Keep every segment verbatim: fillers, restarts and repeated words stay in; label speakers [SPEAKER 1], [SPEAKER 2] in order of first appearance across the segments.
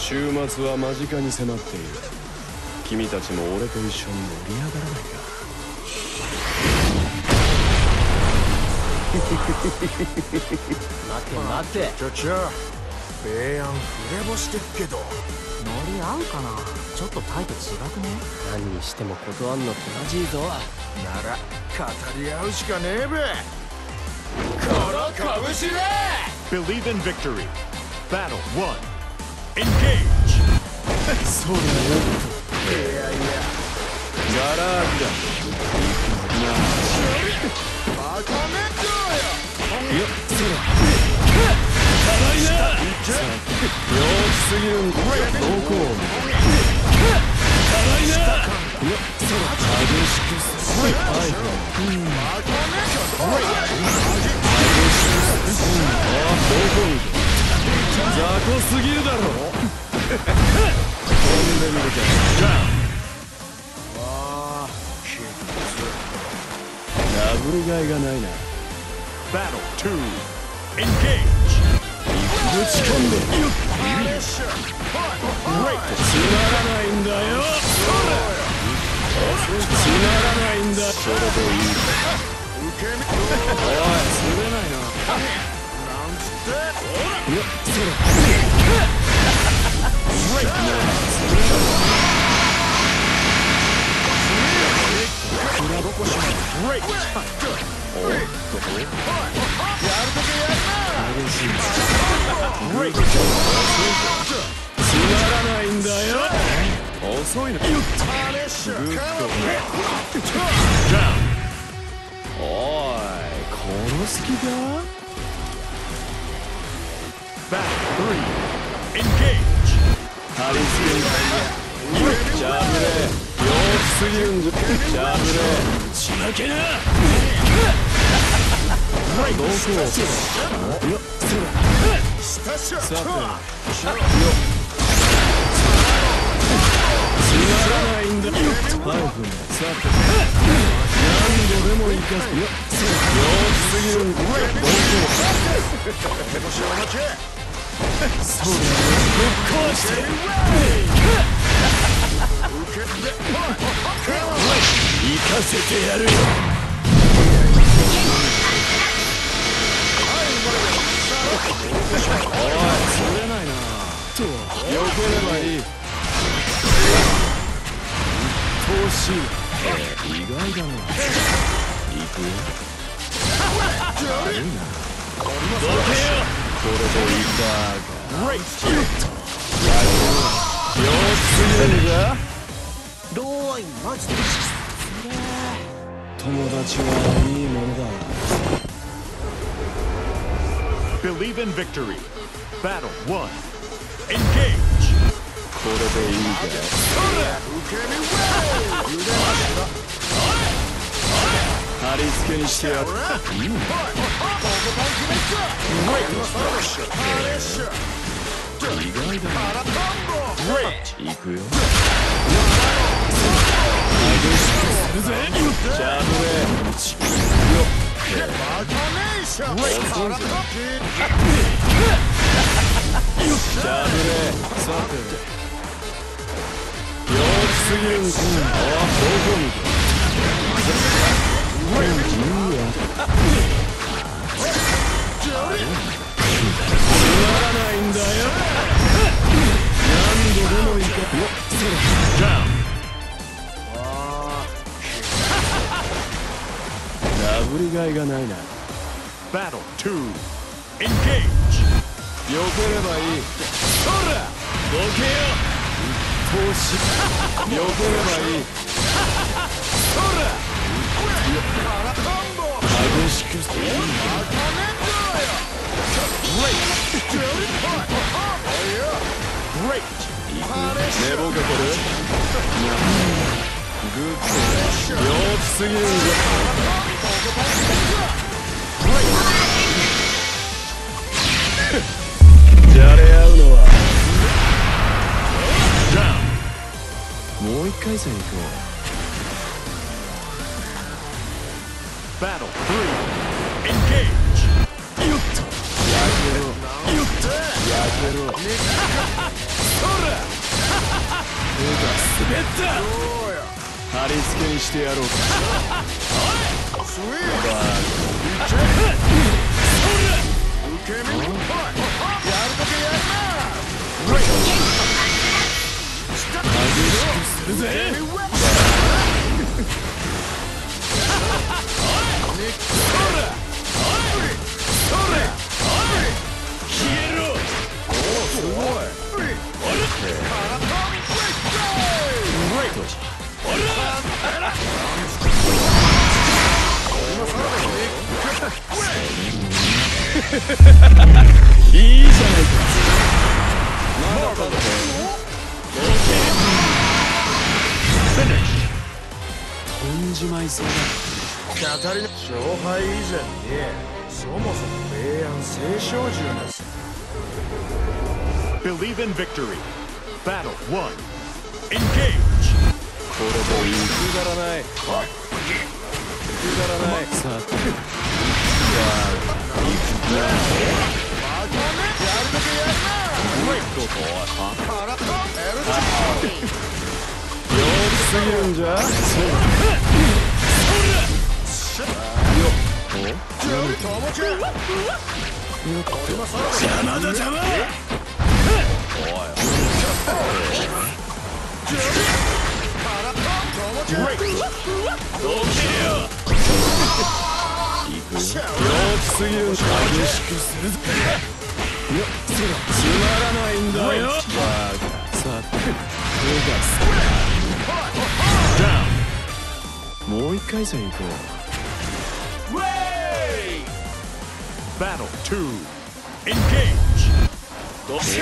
[SPEAKER 1] 週末は間近に迫っている。君たちも俺と一緒に盛り上がらないか。
[SPEAKER 2] 待て待て。
[SPEAKER 3] ちょちょ、米安触れ干してっけど
[SPEAKER 2] ノリ合うかな。ちょっとタイプ違くね。何にしても断んの気まじいぞ。
[SPEAKER 3] なら語り合うしかねえべ。この拳で
[SPEAKER 4] Believe in victory. Battle one. Engage.
[SPEAKER 1] そうだよ。
[SPEAKER 3] いやいや
[SPEAKER 1] ガラークだ。なあ
[SPEAKER 3] バカめっちゃ
[SPEAKER 1] いや、それ辛いな。陽気すぎるんだ。どこを辛いな。いや、それ激しくすごい。はいはい。うんバカめっちゃ激しくすごい。ああ、どこに雑魚すぎるだろ。飛んでみるか。
[SPEAKER 3] ああき
[SPEAKER 1] ダブル買いがないな。
[SPEAKER 4] Battle two. Engage.
[SPEAKER 1] ぶち込んでよっ。
[SPEAKER 3] つ
[SPEAKER 1] つまらないんだよ。つまらないんだ。それでいい。
[SPEAKER 3] 受け身
[SPEAKER 1] おい、釣れないな。
[SPEAKER 3] なんつって
[SPEAKER 1] いや、それ。
[SPEAKER 4] Great.
[SPEAKER 1] おっと。やるときやるな。激しい。
[SPEAKER 4] Great.
[SPEAKER 1] つまらないんだよ。遅いな。よっ。グッと。
[SPEAKER 4] Down.
[SPEAKER 1] おい、殺す気か。
[SPEAKER 4] Battle three. Engage.
[SPEAKER 1] 張り付けんだよ。ジャブレ。陽気すぎるんじゃ。ジャブレ。ちまけな。どこを。よっ、それ。さて。つまらないんだよ。はい、さて。何度でも生かすよ。陽気すぎるんだ。どこそうだよ。ぶっ壊して。行かせてやるよ。おい、釣れないな。と、避ければいい。投資。意外だな。行くよ。悪いな。どけよ。これでいいか。
[SPEAKER 4] Great.
[SPEAKER 1] 陽気すぎるんじゃ。
[SPEAKER 2] ローイマジで
[SPEAKER 1] 友達はいいものだ。
[SPEAKER 4] Believe in victory. Battle one. Engage.
[SPEAKER 1] これでいいか。貼り付けにしてやる。いいね。意外だな。行くよ。激しくするぜ。ジャブレ。よっ。ジャブレ。さて。陽気すぎるんだ。ああ、どこに。いいや。つまらないんだよ。何度でもいいか。よっ、それ。
[SPEAKER 4] Down.
[SPEAKER 1] ダブル買いがないな。
[SPEAKER 4] Battle two. Engage.
[SPEAKER 1] 避ければいい。そらどけよ。投資。避ければいい。そら激しくしていいんだ。
[SPEAKER 4] Great.
[SPEAKER 1] 寝ぼけてる。グッド。陽気すぎるんだ。じゃれ合うのは。もう一回戦行こう。
[SPEAKER 4] Battle three. Engage.
[SPEAKER 1] よっと。やけろ。やけろ。そ滑った
[SPEAKER 3] どうや
[SPEAKER 1] 貼り付けにしてやろうか
[SPEAKER 3] スイート受け身やるときやるな
[SPEAKER 1] 激しくするぜ消えろ
[SPEAKER 3] すごい
[SPEAKER 1] いいじゃないかまだか飛んじまいそうだ
[SPEAKER 3] カタリナ勝敗以前にそもそも明暗青少獣です。
[SPEAKER 4] Believe in victory. Battle one. Engage.
[SPEAKER 1] これでいいくだらないくだらないさあじゃあいくか
[SPEAKER 3] やるときやるな
[SPEAKER 1] どこは
[SPEAKER 3] カラッとエル
[SPEAKER 1] 陽気すぎるんじゃそう
[SPEAKER 3] ジョー友ちゃん
[SPEAKER 1] 邪魔だ邪魔どけよ陽気すぎるんじゃ激しくするぜいやつまらないんだよバカさてもう一回戦行こう
[SPEAKER 4] Battle two. Engage.
[SPEAKER 1] 激し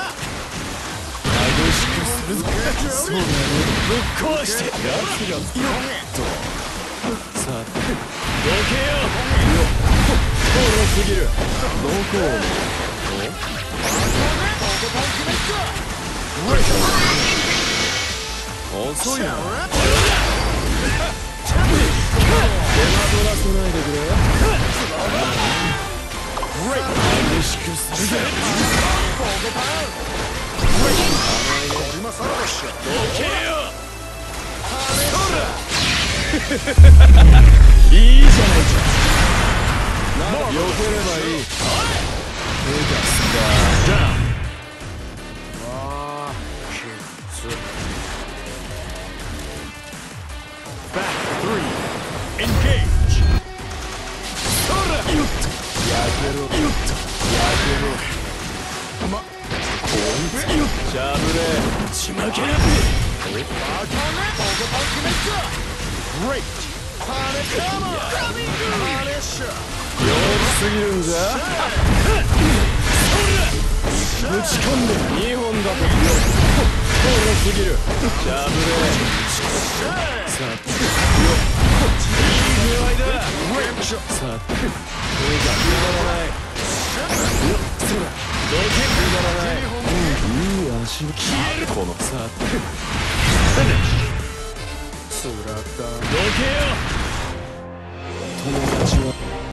[SPEAKER 1] くするぞそうだねぶっ壊してやつがよっとさあどけよ遠すぎるどこを遅いな手間取らせないでくれ激しくするぜいいじゃないか避ければいい手がすか
[SPEAKER 4] Down.
[SPEAKER 3] ああきつ
[SPEAKER 4] Battle three. Engage.
[SPEAKER 1] やけろやけろましゃぶれちまけな
[SPEAKER 4] Great.
[SPEAKER 1] 陽気すぎるんじゃぶち込んでにほんだと遠すぎるしゃぶれさあいい具合ださあ手がくだらないそらどけくだらないいい足の消えるこのさあ
[SPEAKER 3] つらった
[SPEAKER 1] どけよ友達は